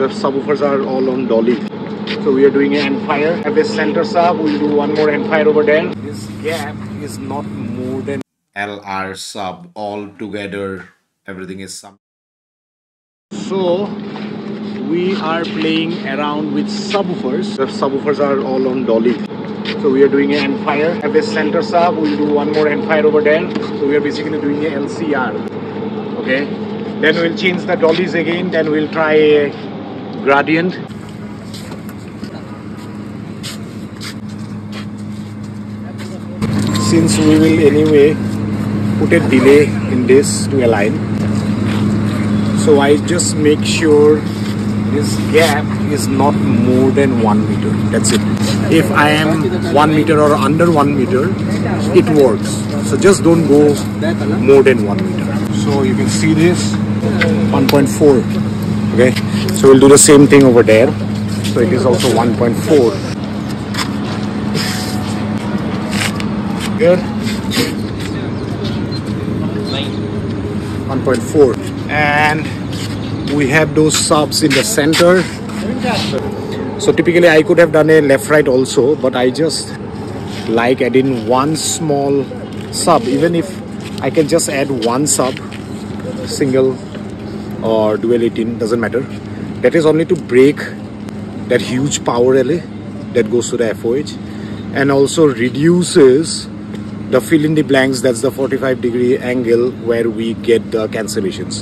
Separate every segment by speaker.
Speaker 1: The subwoofers are all on dolly. So we are doing an end fire. At this center sub, we'll do one more end fire over there. This gap is not more than LR sub all together. Everything is sum. So we are playing around with subwoofers. The subwoofers are all on dolly. So we are doing an end fire. At this center sub, we'll do one more end fire over there. So we are basically doing a LCR. Okay. Then we'll change the dollies again. Then we'll try a gradient. Since we will anyway put a delay in this to align, so I just make sure this gap is not more than 1 meter. That's it. If I am 1 meter or under 1 meter, it works. So just don't go more than 1 meter. So you can see this 1.4. Okay, so we'll do the same thing over there. So it is also 1.4. Good. 1.4. And we have those subs in the center. So typically I could have done a left right also, but I just like adding one small sub. Even if I can just add one sub, single or dual 18, doesn't matter. That is only to break that huge power relay that goes to the FOH, and also reduces the fill in the blanks. That's the 45-degree angle where we get the cancellations.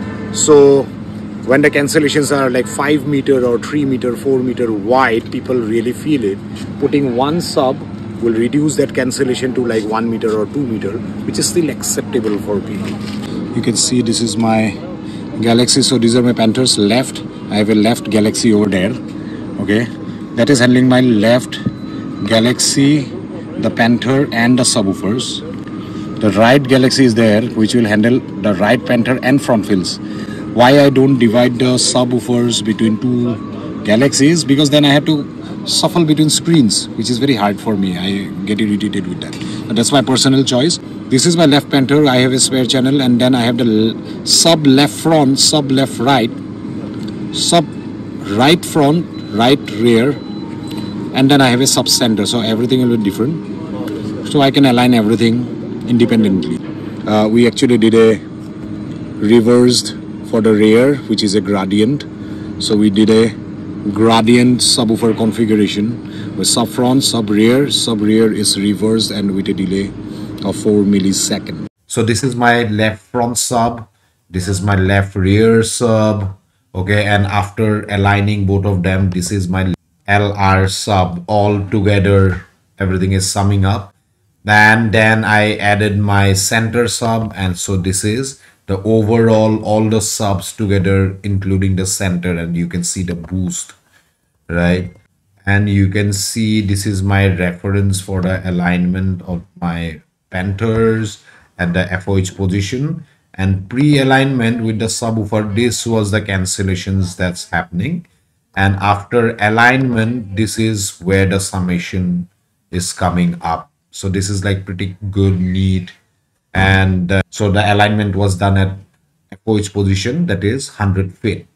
Speaker 1: So when the cancellations are like 5 meter or 3 meter, 4 meter wide, people really feel it. Putting one sub will reduce that cancellation to like 1 meter or 2 meter, which is still acceptable for people. You can see this is my Galaxy. So these are my Panthers left. I have a left Galaxy over there. Okay, that is handling my left Galaxy, the Panther and the subwoofers. The right Galaxy is there, which will handle the right Panther and front fills. Why I don't divide the subwoofers between two Galaxies? Because then I have to shuffle between screens, which is very hard for me. I get irritated with that. But that's my personal choice. This is my left Panther. I have a spare channel, and then I have the sub left front, sub left right, sub right front, right rear, and then I have a sub center. So everything will be different. So I can align everything independently. We actually did a reversed for the rear, which is a gradient. So we did a gradient subwoofer configuration with sub front, sub rear is reversed and with a delay of 4 milliseconds. So this is my left front sub, this is my left rear sub. Okay, and after aligning both of them, this is my LR sub all together. Everything is summing up. And then I added my center sub, and so this is the overall, all the subs together, including the center, and you can see the boost, right? And you can see this is my reference for the alignment of my Panthers at the FOH position, and pre-alignment with the subwoofer, this was the cancellations that's happening, and after alignment, this is where the summation is coming up. So this is like pretty good, neat. And so the alignment was done at FOH position, that is 100 feet.